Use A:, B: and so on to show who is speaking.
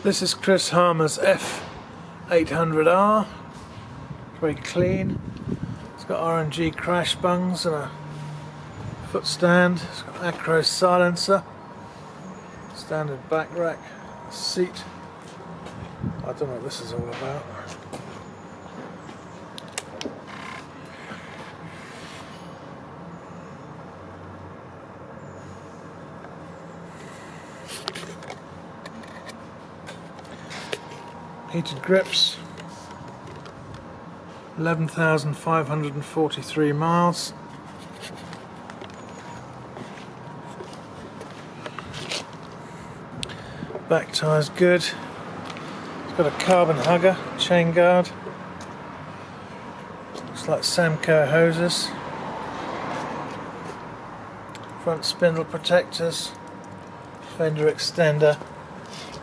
A: This is Chris Harmer's F800R. Very clean. It's got RNG crash bungs and a foot stand. It's got acro silencer, standard back rack, seat. I don't know what this is all about. Heated grips, 11,543 miles. Back tyre's good. It's got a carbon hugger, chain guard. Looks like Samco hoses. Front spindle protectors, fender extender.